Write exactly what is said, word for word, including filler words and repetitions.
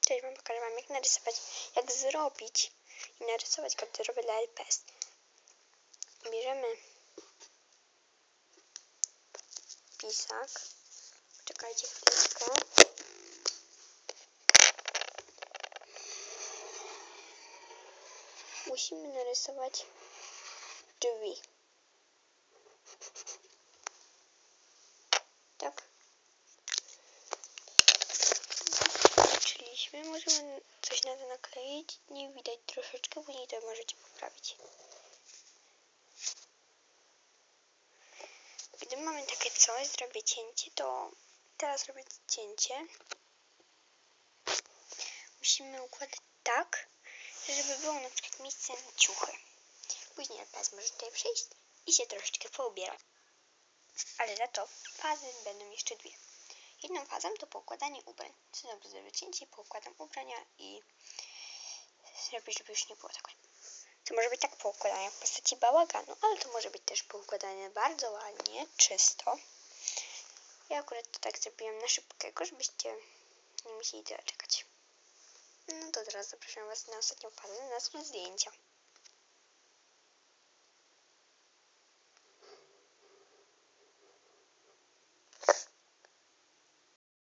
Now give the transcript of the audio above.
Cześć, wam pokażę wam jak narysować, jak zrobić i narysować garderobę dla L P S. Bierzemy pisak. Czekajcie chwileczkę. Musimy narysować drzwi. Tak. Skończyliśmy. Możemy coś na to nakleić. Nie widać troszeczkę, później to możecie poprawić. Gdy mamy takie coś, zrobię cięcie, to teraz robię cięcie. Musimy układać tak, żeby było na przykład miejsce na ciuchy. Później L P S może tutaj przyjść i się troszeczkę poubierać. Ale za to fazy będą jeszcze dwie. Jedną fazą to poukładanie ubrań. Co dobrze zrobię cięcie, poukładam ubrania i zrobię, żeby już nie było tak. To może być tak poukładane w postaci bałaganu, ale to może być też poukładane bardzo ładnie, czysto. Ja akurat to tak zrobiłam na szybkiego, żebyście nie musieli tyle czekać. No to teraz zapraszam was na ostatnią fazę, na zdjęcia.